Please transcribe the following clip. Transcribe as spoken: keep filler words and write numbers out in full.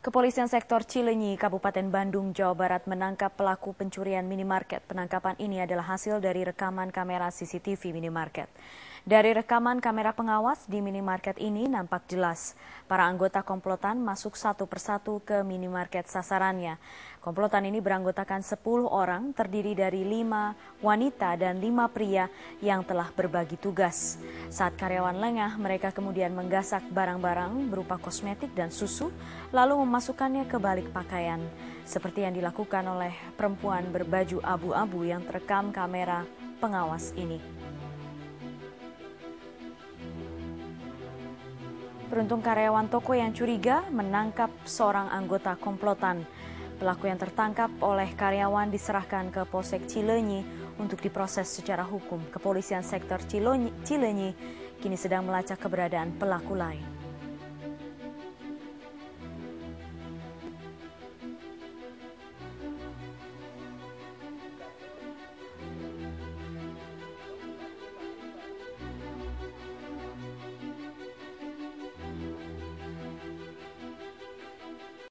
Kepolisian sektor Cileunyi, Kabupaten Bandung, Jawa Barat menangkap pelaku pencurian minimarket. Penangkapan ini adalah hasil dari rekaman kamera C C T V minimarket. Dari rekaman kamera pengawas di minimarket ini nampak jelas para anggota komplotan masuk satu persatu ke minimarket sasarannya. Komplotan ini beranggotakan sepuluh orang, terdiri dari lima wanita dan lima pria yang telah berbagi tugas. Saat karyawan lengah, mereka kemudian menggasak barang-barang berupa kosmetik dan susu, lalu memasukkannya ke balik pakaian, seperti yang dilakukan oleh perempuan berbaju abu-abu yang terekam kamera pengawas ini. Beruntung karyawan toko yang curiga menangkap seorang anggota komplotan. Pelaku yang tertangkap oleh karyawan diserahkan ke Polsek Cileunyi untuk diproses secara hukum. Kepolisian sektor Cileunyi kini sedang melacak keberadaan pelaku lain.